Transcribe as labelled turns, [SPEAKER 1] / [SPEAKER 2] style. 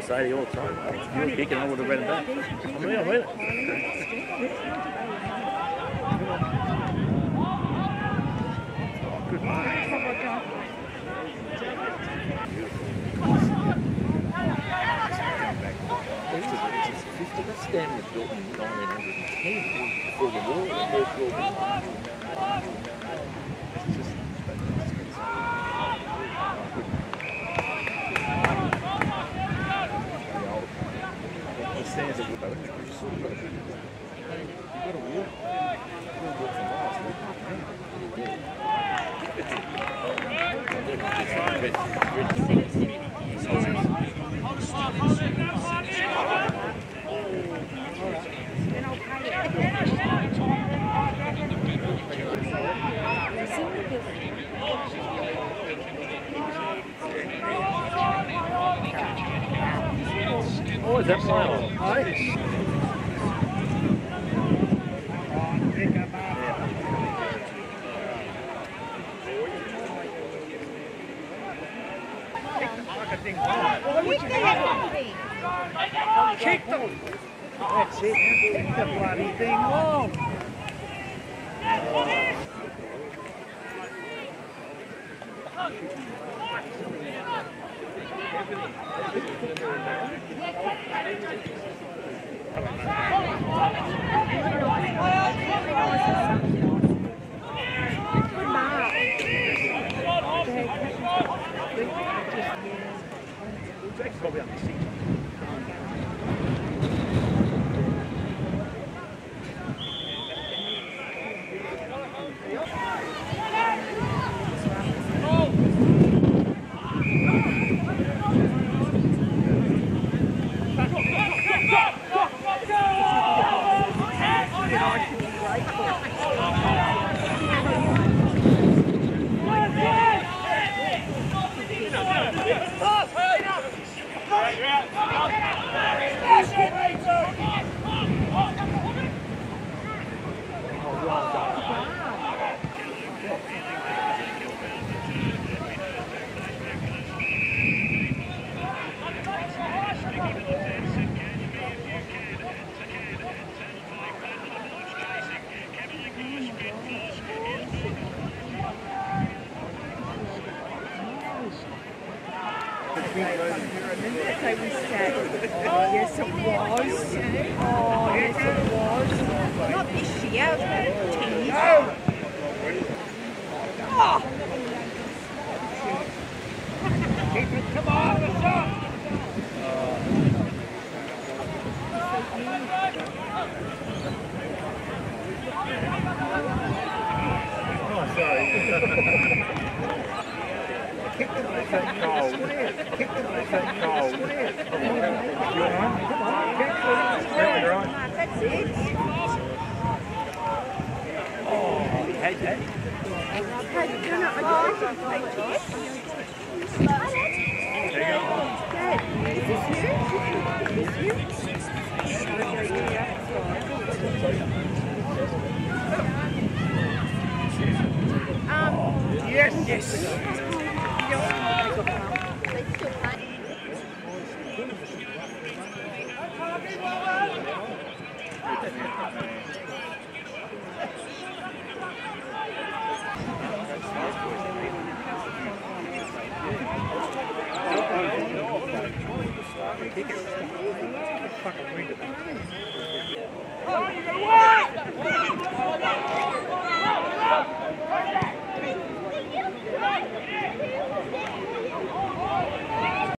[SPEAKER 1] I say to you all the time. If you were kicking, I would have read it back. I mean it. Good mark. That's standard built in 1910 before the war, the First World War. It stands at the boat. You've got to walk. You've got to walk for miles. Oh, is that fine? Kick them! That's it, kick the bloody thing off! Probably on the seat.
[SPEAKER 2] They were sad. Oh, yes, it was. Oh, yes, it was. Not this year, it was about 10 years ago. Oh! Keep it, come on, let's go!
[SPEAKER 1] Oh, sorry.
[SPEAKER 2] Kick them like that cold. Kick them like that cold. You on? Come on. That's it.
[SPEAKER 1] Oh, hey, hey.
[SPEAKER 2] Hey, turn up my dog. Dad, is this you? Is this you?
[SPEAKER 1] Yes, yes.